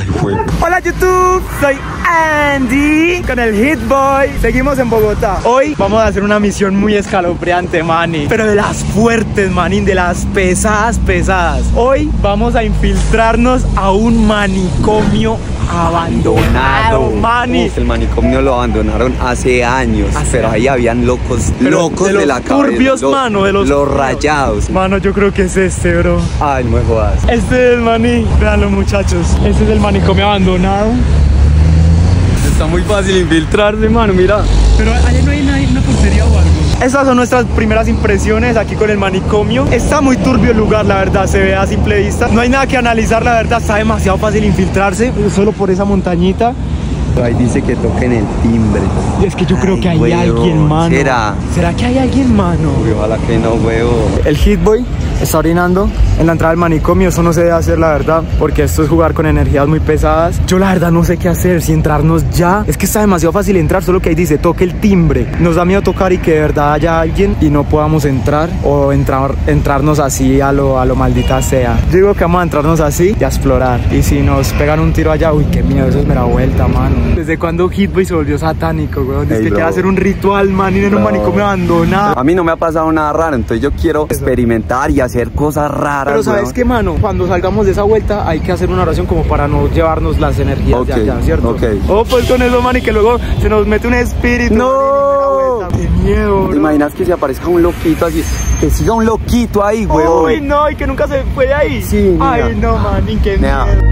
Ay, güey. Hola YouTube, soy Andy con el Hit Boy. Seguimos en Bogotá. Hoy vamos a hacer una misión muy escalofriante, manín, pero de las fuertes, manín, de las pesadas. Hoy vamos a infiltrarnos a un manicomio abandonado, maní. El manicomio lo abandonaron hace años, pero ahí habían locos de de la cabeza. Turbios, mano, de los rayados. Mano, yo creo que es este, bro. Ay, no me jodas. Este es el maní. Véanlo, muchachos. Este es el manicomio abandonado. Está muy fácil infiltrarse, mano, mira. Pero allá no hay una portería o algo. Estas son nuestras primeras impresiones aquí con el manicomio. Está muy turbio el lugar, la verdad, se ve a simple vista. No hay nada que analizar, la verdad, está demasiado fácil infiltrarse, solo por esa montañita. Ahí dice que toquen el timbre. Y es que yo creo que hay alguien, mano. ¿Será que hay alguien, mano? Uy, ojalá que no, huevo. El Hit Boy está orinando en la entrada del manicomio. Eso no se debe hacer, la verdad, porque esto es jugar con energías muy pesadas. Yo la verdad no sé qué hacer, si entrarnos ya. Es que está demasiado fácil entrar, solo que ahí dice toque el timbre. Nos da miedo tocar y que de verdad haya alguien y no podamos entrar, o entrarnos así a lo maldita sea. Yo digo que vamos a entrarnos así y a explorar. Y si nos pegan un tiro allá, uy, qué miedo, eso es mera vuelta, mano. ¿Desde cuándo Hit Boy se volvió satánico, weón? Dice que quiere hacer un ritual, man, y en un manicomio abandonado. A mí no me ha pasado nada raro, entonces yo quiero experimentar y hacer cosas raras. Pero ¿sabes qué, mano? Cuando salgamos de esa vuelta hay que hacer una oración como para no llevarnos las energías de allá, ¿cierto? Ok. Oh, pues con eso, man, y que luego se nos mete un espíritu. ¡No! ¡Qué miedo, bro! ¿Te imaginas que se aparezca un loquito así? Que siga un loquito ahí, weón. Uy, no, y que nunca se fue de ahí. Sí, mira. Ay, no, man, qué Mira. miedo.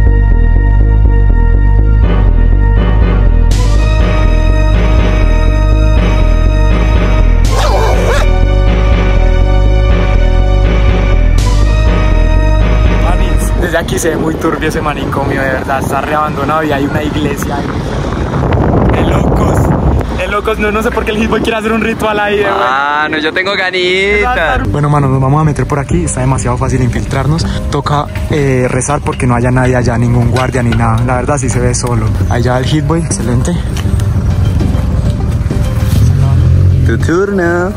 Desde aquí se ve muy turbio ese manicomio, de verdad, está reabandonado y hay una iglesia ahí. De locos, no sé por qué el Hit Boy quiere hacer un ritual ahí, No, yo tengo ganitas. Bueno, mano, nos vamos a meter por aquí, está demasiado fácil infiltrarnos. Toca rezar porque no haya nadie allá, ningún guardia ni nada. La verdad sí se ve solo. Allá el Hit Boy, excelente. Tu turno.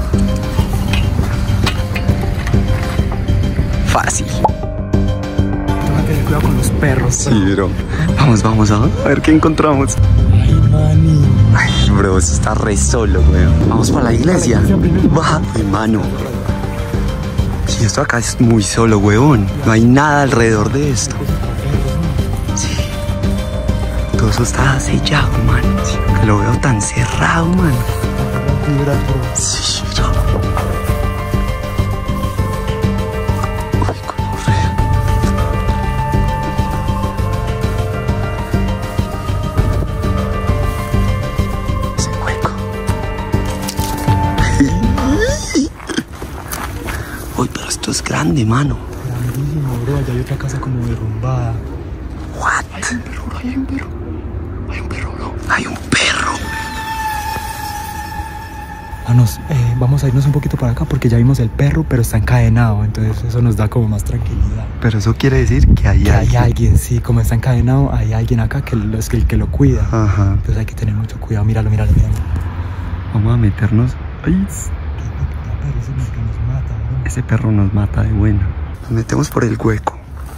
Fácil. Cuidado con los perros. Sí, bro. Vamos a ver qué encontramos. Ay, mani. Ay, bro, eso está re solo, weón. Vamos para la iglesia. Baja. Ay, mano. Sí, esto acá es muy solo, weón. No hay nada alrededor de esto. Sí. Todo eso está sellado, man. Sí, que lo veo tan cerrado, man. Sí, bro. Uy, pero esto es grande, mano. Grandísimo, bro. Allá hay otra casa como derrumbada. What? Hay un perro, bro. Hay un perro. Hay un perro, bro. Hay un perro. Vamos a irnos un poquito para acá porque ya vimos el perro, pero está encadenado. Entonces eso nos da como más tranquilidad. Pero eso quiere decir que hay alguien. Hay alguien, sí. Como está encadenado, hay alguien acá que es el que lo cuida. Ajá. Entonces hay que tener mucho cuidado. Míralo. Vamos a meternos. Ay. Ese perro nos mata de buena. Nos metemos por el hueco.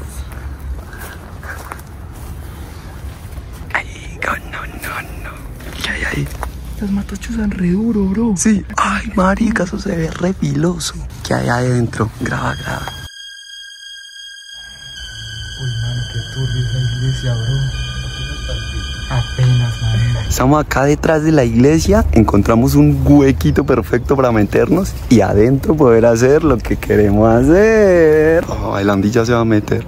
Ay, no. ¿Qué hay ahí? Los matos chuzan re duro, bro. Sí. Ay, marica, eso se ve re filoso. ¿Qué hay adentro? Graba. Uy, mano, qué turbio es la iglesia, bro. Apenas, madre. Estamos acá detrás de la iglesia, encontramos un huequito perfecto para meternos y adentro poder hacer lo que queremos hacer. Oh, el Andy ya se va a meter.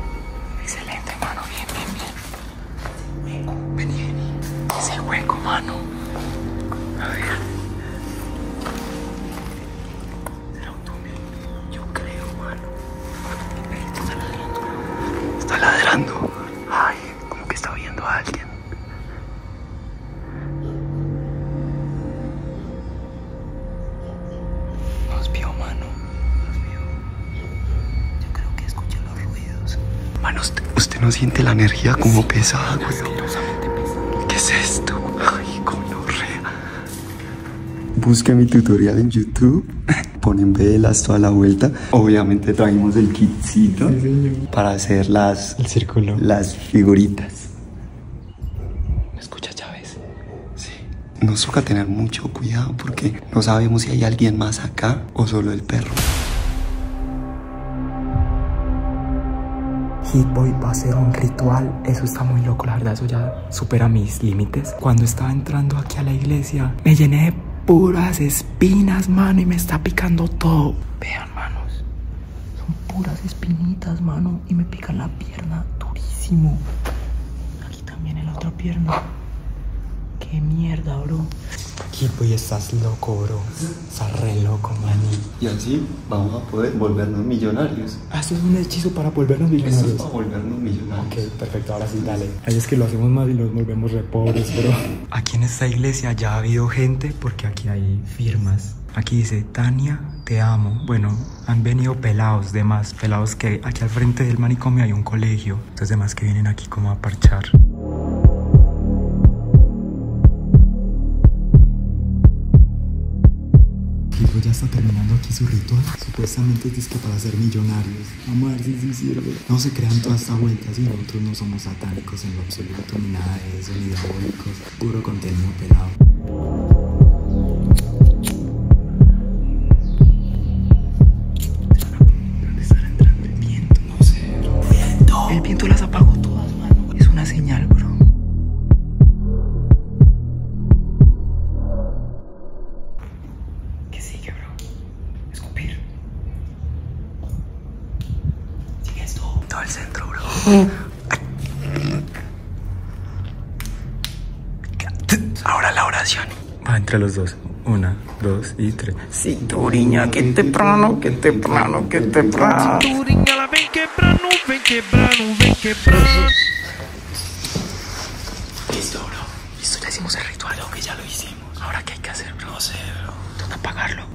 Mano. mano. Dios mío. Yo creo que escuché los ruidos. Mano, usted no siente la energía como pesada, weón. ¿Qué es esto? Ay, gonorrea. Busque mi tutorial en YouTube. Ponen velas toda la vuelta. Obviamente trajimos el kitcito para hacer el círculo, las figuritas. ¿Me escucha, Chávez? Sí. Nos toca tener mucho cuidado porque no sabemos si hay alguien más acá o solo el perro. Hit-Boy va a hacer un ritual. Eso está muy loco, la verdad. Eso ya supera mis límites. Cuando estaba entrando aquí a la iglesia, me llené de puras espinas, mano, y me está picando todo. Vean, manos, son puras espinitas, mano, y me pican la pierna durísimo. Aquí también en la otra pierna. Qué mierda, bro. Hit-Boy, estás loco, bro. Estás re loco, maní. Y así vamos a poder volvernos millonarios. Ah, esto es un hechizo para volvernos millonarios. Esto es para volvernos millonarios. Ok, perfecto, ahora sí, dale. Ahí es que lo hacemos más y los volvemos re pobres, bro. Aquí en esta iglesia ya ha habido gente porque aquí hay firmas. Aquí dice, Tania, te amo. Bueno, han venido pelados, demás pelados que aquí al frente del manicomio hay un colegio. Entonces demás que vienen aquí como a parchar. Ya está terminando aquí su ritual. Supuestamente es que para ser millonarios. Vamos a ver si sí sirve. No se crean toda esta vuelta. Si nosotros no somos satánicos en lo absoluto, ni nada de eso, ni diabólicos. Puro contenido pelado. ¿Dónde estará entrando el viento? No sé. ¡Viento! El viento las apagó todas, mano. Es una señal, bro. Todo el centro, bro. Ahora la oración. Va entre los dos. 1, 2 y 3. Cinturiña, que temprano, que temprano, que temprano. Cinturiña, ven quebrano, ven quebrano, ven quebrano. Listo, bro. Listo, ya hicimos el ritual. Creo que ya lo hicimos. Ahora, ¿qué hay que hacer, bro? No sé, bro. ¿Dónde apagarlo?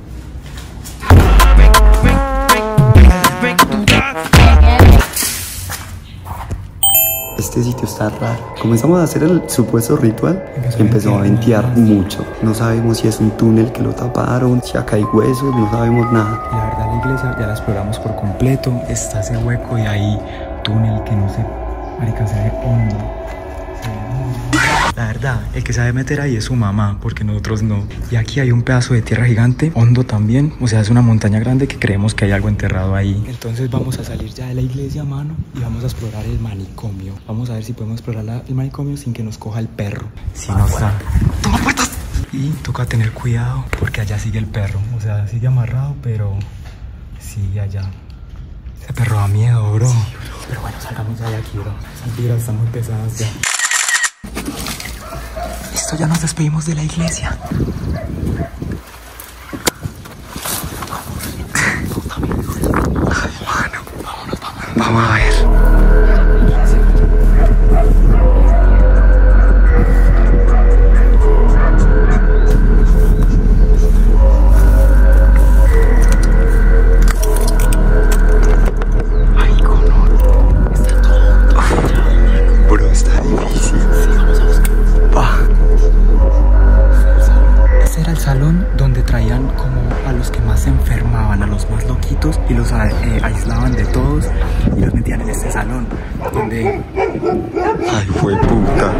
Este sitio está raro. Comenzamos a hacer el supuesto ritual. Empezó a ventear mucho. No sabemos si es un túnel que lo taparon, si acá hay huesos, no sabemos nada. La verdad, la iglesia ya la exploramos por completo. Está ese hueco y ahí túnel que no sé, marica, se ve hondo. La verdad, el que sabe meter ahí es su mamá, porque nosotros no. Y aquí hay un pedazo de tierra gigante, hondo también. O sea, es una montaña grande que creemos que hay algo enterrado ahí. Entonces vamos a salir ya de la iglesia, mano, y vamos a explorar el manicomio. Vamos a ver si podemos explorar el manicomio sin que nos coja el perro. Si no está... ¡Toma puertas! Y toca tener cuidado, porque allá sigue el perro. O sea, sigue amarrado, pero sigue allá. Ese perro da miedo, bro. Sí, bro. Pero bueno, salgamos ya de aquí, bro. Esas vibras están muy pesadas ya. Listo, ya nos despedimos de la iglesia. Ay, mano. Vamos a ver. Y los aislaban de todos y los metían en este salón donde... Ay, fue puta.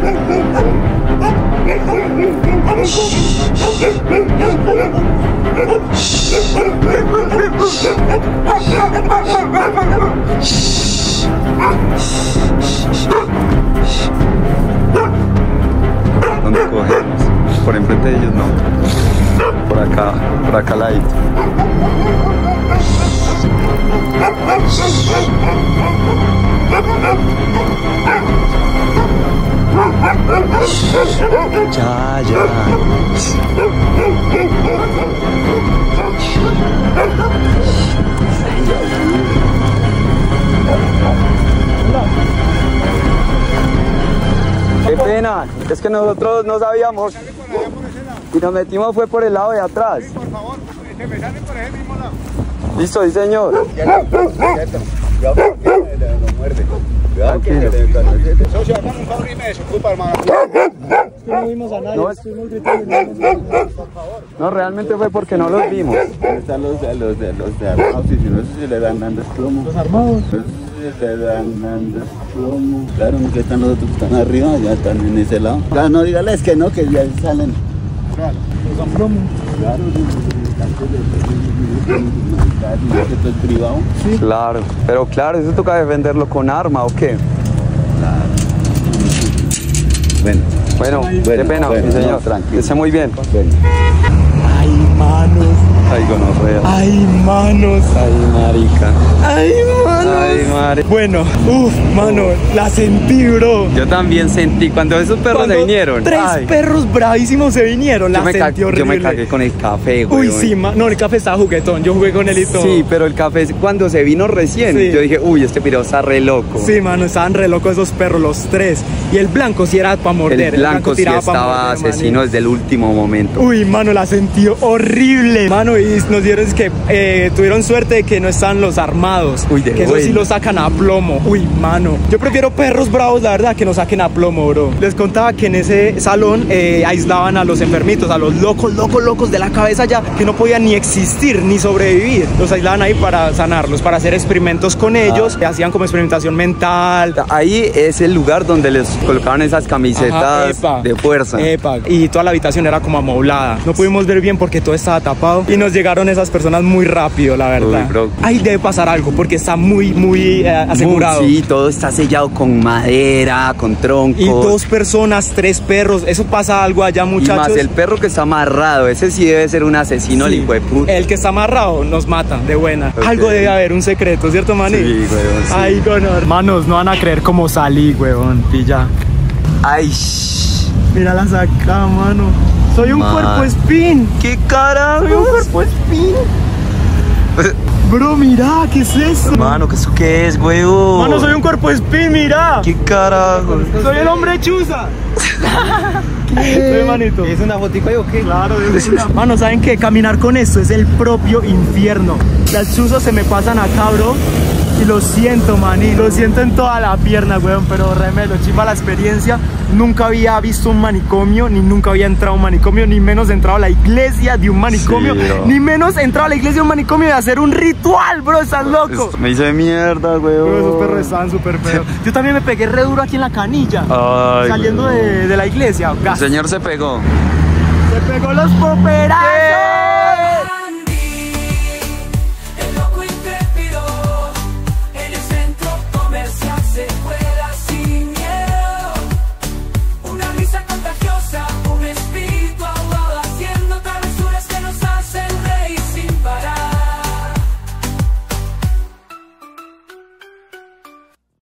¿Dónde cogemos? Por enfrente de ellos no. Por acá ladito. Ya. Qué pena, es que nosotros no sabíamos y nos metimos fue por el lado de atrás. Por favor, que me salen por ese mismo lado. Listo, sí, señor. Socio, hagan un favor y me desocupa, hermano. No vimos a nadie, estuvimos gritando. No, realmente fue porque no los vimos. Están los de armados, y si no, se le dan dando plomo. Los armados. Se le dan dando plomo. Claro, no que están los otros que están arriba, ya están en ese lado. Claro, no, dígales que no, que ya salen. Los dan plomo. Claro, esto es privado. Sí. Claro, pero claro, eso toca defenderlo con arma, ¿o qué? Bueno, Qué pena, sí, señor. no, tranquilo. Que esté muy bien. Bueno. Ay, manos. Ay, gonorrea. Ay, manos. Ay, marica. Ay, manos. Ay, marica. Bueno, mano, la sentí, bro. Yo también sentí cuando esos perros Cuando se vinieron. Tres Ay. perros bravísimos se vinieron, la sentí horrible. Yo me cagué con el café, güey. Uy, sí, no, el café estaba juguetón, yo jugué con él y todo. Sí, pero el café cuando se vino recién, Sí. yo dije, uy, este piro está re loco. Sí, mano, estaban re locos esos perros, los tres. Y el blanco sí era para morder. El blanco sí tiraba pa' estaba morder, asesino maní. desde el último momento. Uy, mano, la sentí horrible. Mano, y nos dieron es que tuvieron suerte de que no están los armados. Uy, de que eso sí buena. lo sacan a plomo. Uy, mano. Yo prefiero perros bravos, la verdad, que nos saquen a plomo, bro. Les contaba que en ese salón aislaban a los enfermitos, a los locos de la cabeza ya, que no podían ni existir, ni sobrevivir. Los aislaban ahí para sanarlos, para hacer experimentos con ellos. Hacían como experimentación mental. Ahí es el lugar donde les colocaban esas camisetas Ajá, epa. de fuerza. Epa. Y toda la habitación era como amoblada. No pudimos ver bien porque todo estaba tapado. Y nos llegaron esas personas muy rápido, la verdad. Uy, bro. Ahí debe pasar algo porque está muy asegurado. Sí, todo está sellado con madera, con troncos. Y 2 personas, 3 perros. Eso pasa algo allá, Y muchachos. más el perro que está amarrado, ese sí debe ser un asesino, Sí. el hijo de puta. El que está amarrado nos mata, de buena. Ok. Algo debe haber, un secreto, ¿cierto, maní? Sí, weón, sí. Ay, honor. Manos, no van a creer cómo salí, weón. Pilla. Ay, shh. Míralas acá, mano. Soy un Man. cuerpo espín. ¿Qué carajo? Soy un cuerpo espín. Bro, mira, ¿qué es eso? Mano, ¿eso qué es, weón? Mano, soy un cuerpo espín, mira. ¿Qué carajo? Soy el hombre chuza. Soy manito. ¿Es una fotico o qué? Claro, es una. Mano, ¿saben qué? Caminar con esto es el propio infierno. Las chuzas se me pasan acá, bro. Y lo siento, maní. Lo siento en toda la pierna, weón. Pero remelo, chimba la experiencia. Nunca había visto un manicomio, ni nunca había entrado a un manicomio, ni menos entrado a la iglesia de un manicomio, Sí, bro. ni menos entrado a la iglesia de un manicomio y hacer un ritual, bro. Estás loco. Me hice mierda, weón. Bro, esos perros estaban súper feos. Yo también me pegué re duro aquí en la canilla. Ay, saliendo weón. de la iglesia. El señor se pegó. Se pegó los poperazos.